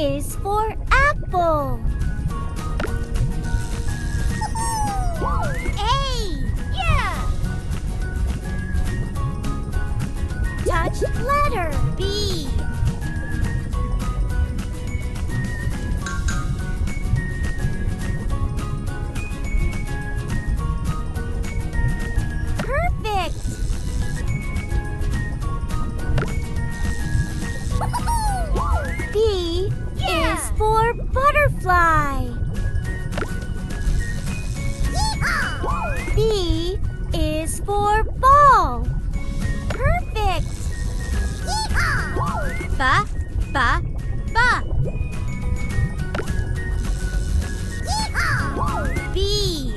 is for apple. A. Yeah. Touch letter B. Perfect. B is for butterfly. B is for ball. Perfect. Ba, ba, ba. B.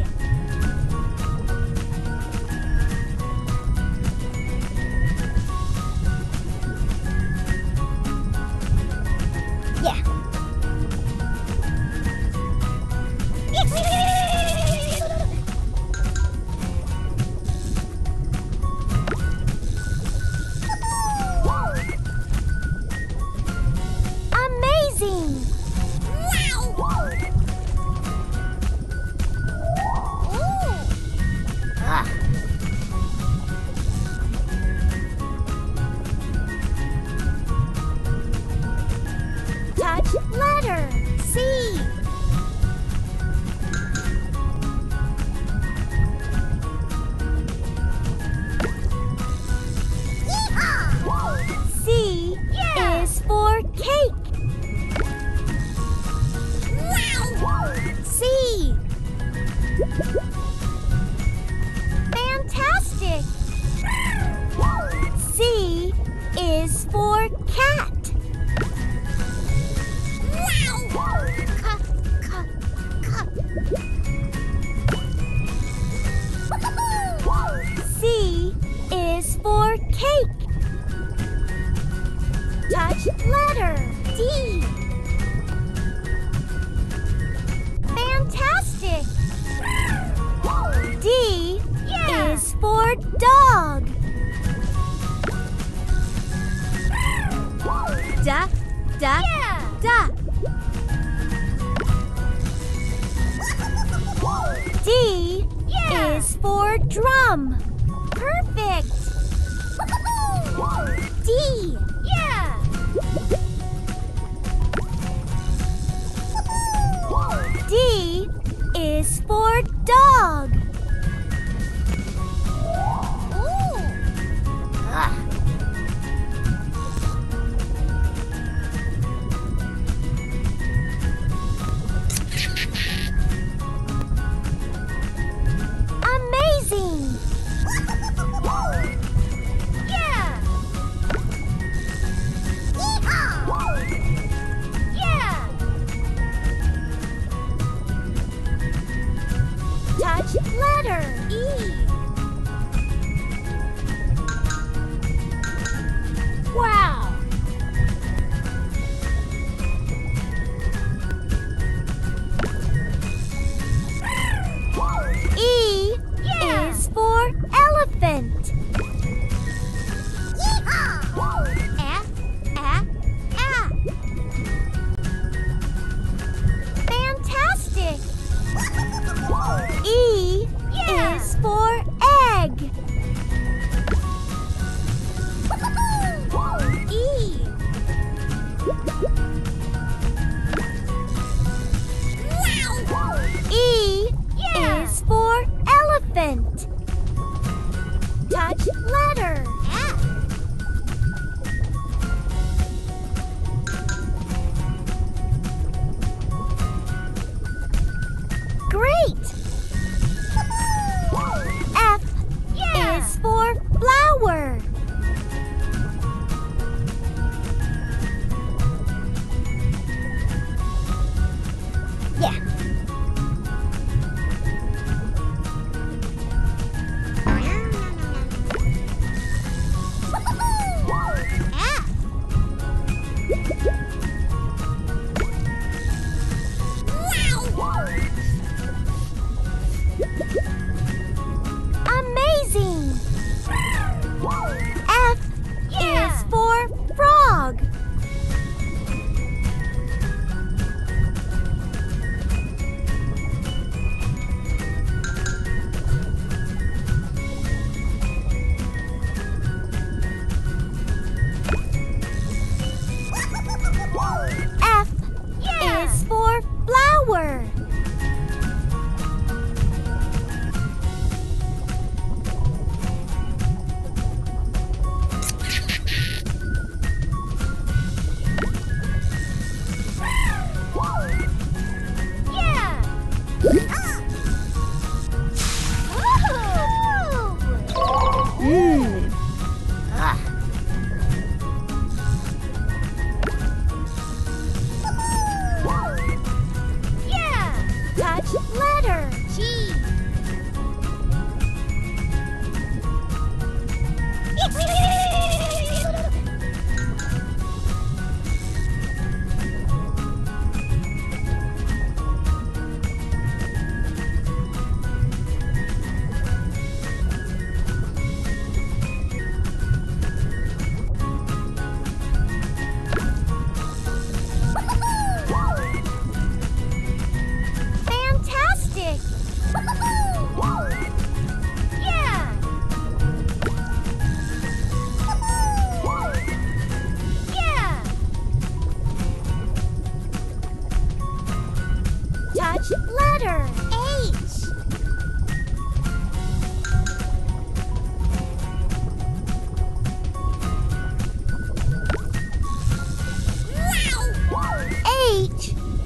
Yeah. Amazing! Wow! Touch letter C. C is for cake. C. Fantastic. C is for cat. C is for cake. Touch letter D. Fantastic. D is for dog. Da, da, da. D is for drum. Perfect. D. D is for dog. Amazing!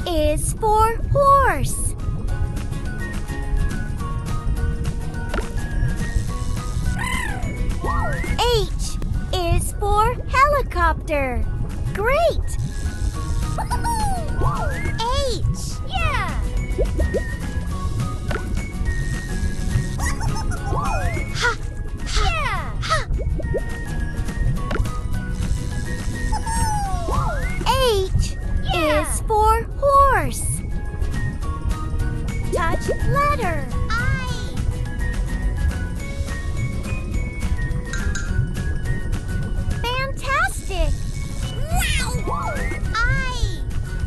is for horse. H is for helicopter. Great! H. Yeah. Ha. Yeah. Ha. H is for horse. Touch letter. I. Fantastic. Wow. I.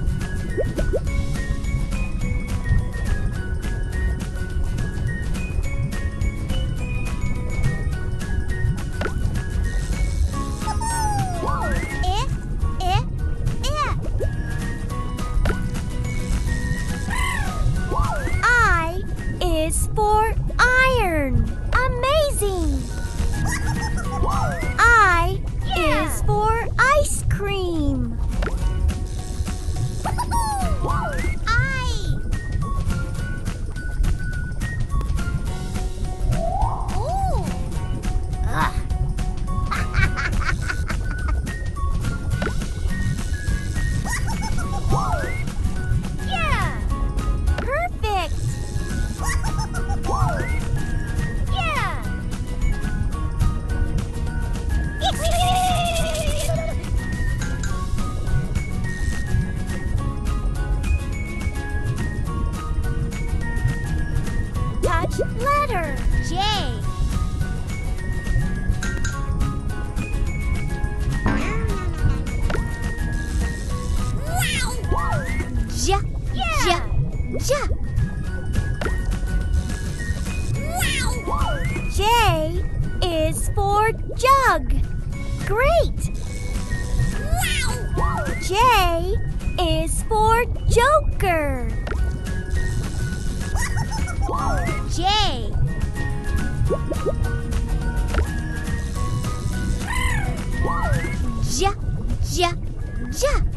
I is for iron. Amazing! I is for ice cream. I. Ooh. Yeah. Perfect. Yeah. Touch letter. J. J. Yeah. J. J is for jug. Great! J is for joker. J. J. J. J.